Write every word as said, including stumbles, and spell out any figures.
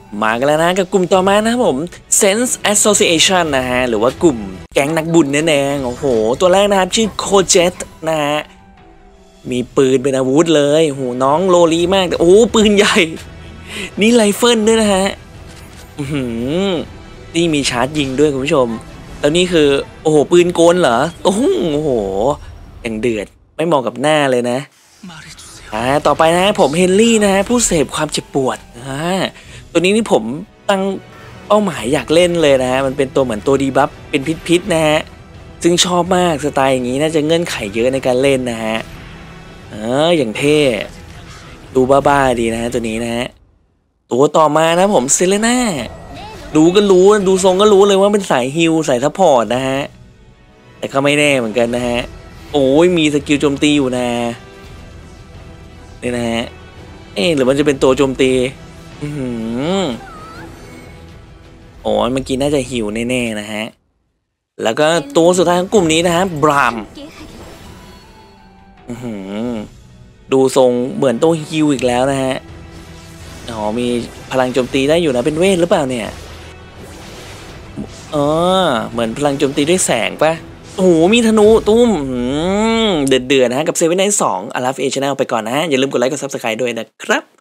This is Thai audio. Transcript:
มากันแล้วนะกับกลุ่มต่อมานะครับผม Sense Association นะฮะหรือว่ากลุ่มแก๊งนักบุญนั่นเองโอ้โหตัวแรกนะครับชื่อโคเจตนะฮะมีปืนเป็นอาวุธเลยโหน้องโลลีมากแต่โอ้ปืนใหญ่นี่ไรเฟิลด้วยนะฮะนี่มีชาร์จยิงด้วยคุณผู้ชมแล้วนี่คือโอ้โหปืนโกนเหรอโอ้โหอย่างเดือดไม่เหมาะกับหน้าเลยนะอ่าต่อไปนะผมเฮนรี่นะฮะผู้เสพความเจ็บปวดอ่าตัวนี้นี่ผมตั้งเป้าหมายอยากเล่นเลยนะฮะมันเป็นตัวเหมือนตัวดีบัฟเป็นพิษๆนะฮะซึ่งชอบมากสไตล์อย่างนี้น่าจะเงื่อนไขเยอะในการเล่นนะฮะเอออย่างเท่ดูบ้าๆดีนะฮะตัวนี้นะฮะตัวต่อมานะผมเซเลน่าดูก็รู้ดูทรงก็รู้เลยว่าเป็นสายฮิลสายซัพพอร์ตนะฮะแต่ก็ไม่แน่เหมือนกันนะฮะโอ้ยมีสกิลโจมตีอยู่นะนี่นะฮะเอ๊ะหรือมันจะเป็นตัวโจมตีอืมโอ้เมื่อกี้น่าจะฮิวแน่ๆนะฮะแล้วก็ตัวสุดท้ายของกลุ่มนี้นะฮะบรามดูทรงเหมือนตัวฮิวอีกแล้วนะฮะอ๋อมีพลังโจมตีได้อยู่นะเป็นเวทหรือเปล่าเนี่ยอ๋อเหมือนพลังโจมตีด้วยแสงปะโอ้โหมีธนูตุ้มเดือดๆนะฮะกับเซเว่นไนท์สองอาราฟเอชแนลไปก่อนนะฮะอย่าลืมกดไลค์กดซับสไครต์ด้วยนะครับ